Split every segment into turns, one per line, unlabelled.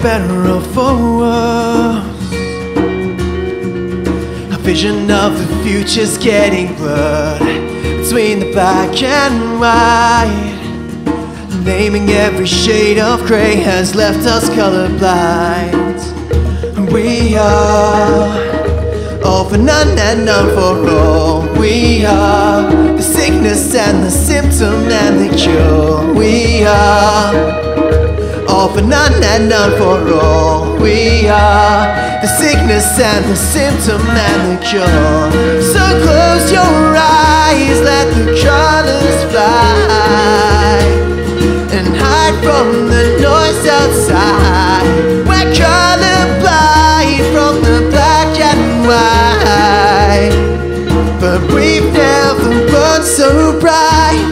better or for worse. A vision of the future's getting blurred between the black and white. Naming every shade of grey has left us colorblind. We are all for none and none for all. We are the sickness and the symptom and the cure. We are all for none and none for all. We are the sickness and the symptom and the cure. So close your eyes, let the colors fly, and hide from the noise outside. We're colorblind from the black and white, but we've never burned so bright.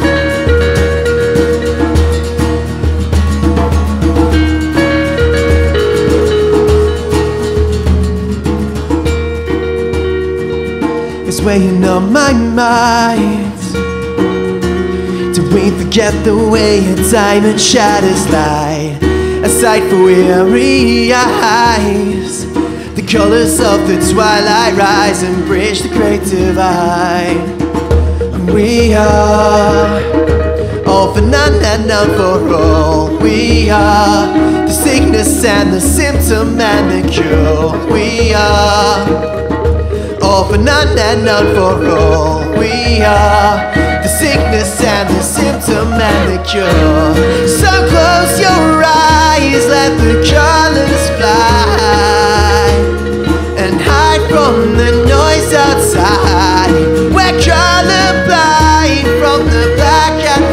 It's weighing on my mind. Do we forget the way a diamond shatters light? A sight for weary eyes. The colors of the twilight rise and bridge the great divide. We are all for none and none for all. We are the sickness and the symptom and the cure. We are all for none and none for all. We are the sickness and the symptom and the cure. So close your eyes, let the colors fly, and hide from the noise outside. We're colorblind from the black and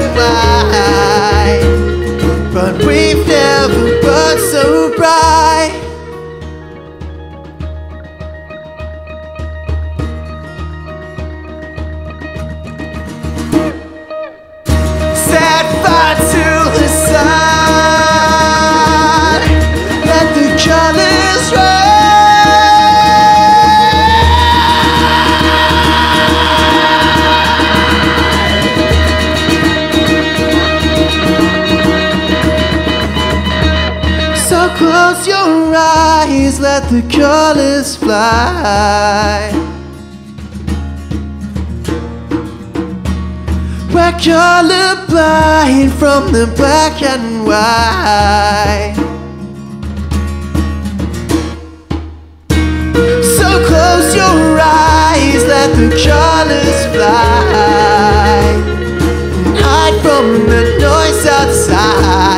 white, but we've never burned so bright. Set fire to the sun, let the colors run. So close your eyes, let the colors fly. We're colorblind from the black and white. So close your eyes, let the colors fly, and hide from the noise outside.